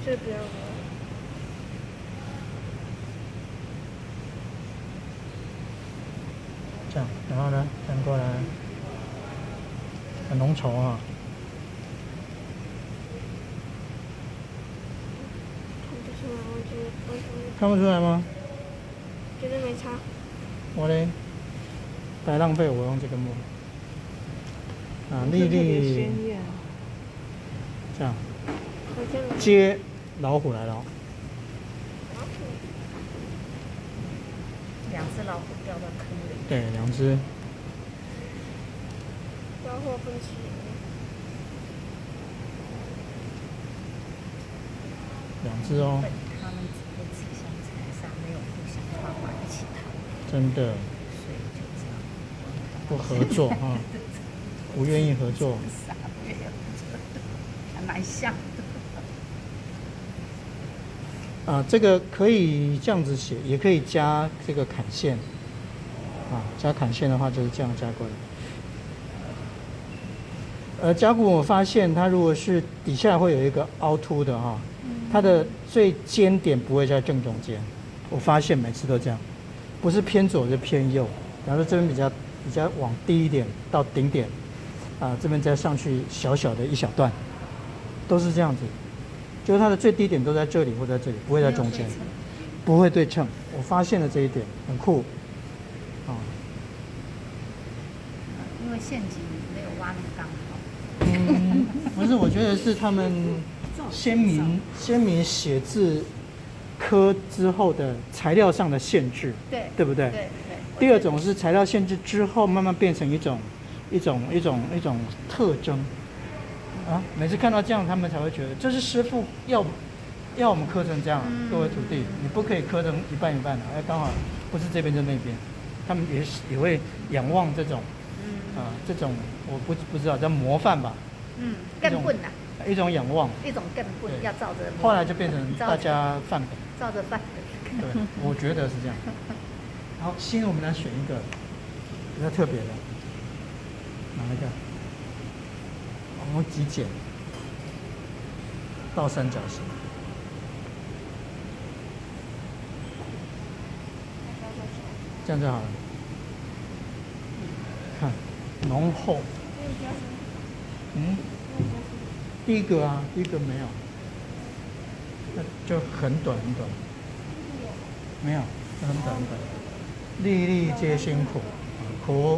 这边我。 这样，然后呢，翻过来，很浓稠啊。看不出来吗？ 觉得没差。 我嘞，白浪费我用这个墨。啊，粒粒。这样。接老虎来了。 2只老虎掉到坑里。 对，2只。 老虎分歧。 2只哦。 他们只会自相残杀，没有互相跨关其他。真的。 所以就这样。 不合作啊，不愿意合作。 还蛮像的。 啊，这个可以这样子写，也可以加这个坎线。啊，加坎线的话就是这样加过来。甲骨我发现它如果是底下会有一个凹凸的哈，它的最尖点不会在正中间。我发现每次都这样，不是偏左就偏右。然后这边比较往低一点到顶点，啊，这边再上去小小的一小段，都是这样子。就是它的最低点都在这里或在这里，不会在中间，不会对称。我发现了这一点，很酷。啊， 因为陷阱没有挖那么刚好。 不是，我觉得是他们先民写字科之后的材料上的限制，对不对？对。第二种是材料限制之后慢慢变成一种特征。啊，每次看到这样，他们才会觉得这是师傅要我们刻成这样。各位徒弟，你不可以刻成一半一半的，刚好不是这边就那边。他们也会仰望这种，这种我不知道叫模范吧？ 更棍呐。 一种仰望， 一种更棍，要照着。 后来就变成大家范本。 照着范本。对，我觉得是这样。好，现在我们来选一个比较特别的，哪一个？我们极简，倒三角形，这样就好了。看，浓厚。第一个啊，第一个没有，那就很短很短，没有，很短很短。粒粒皆辛苦，苦。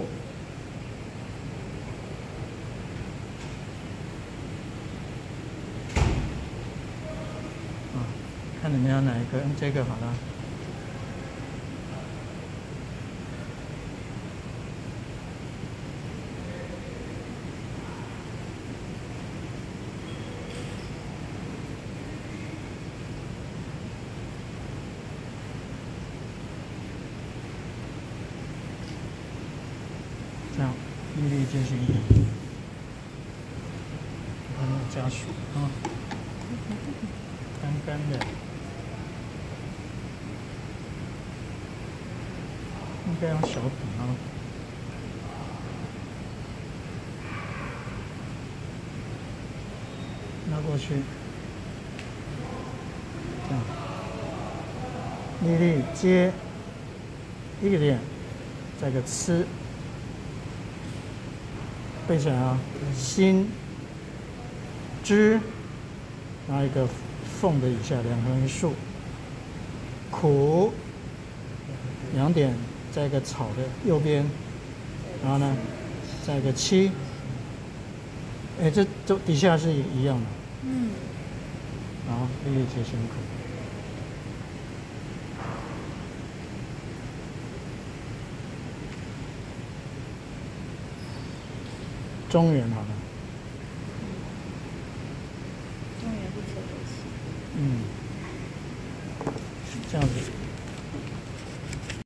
看你们要哪一个，用这个好了。这样，粒粒皆辛苦。还没有加水啊，干干的。应该用小笔啊，拿过去，这样，粒粒接一个点，再个吃，背起来啊，心知，拿一个缝的以下2横一竖，苦2点。在一个草的右边，然后呢，在一个7，这底下是一样的，然后粒粒皆辛苦，中原好了， 中原不求有气， 这样子。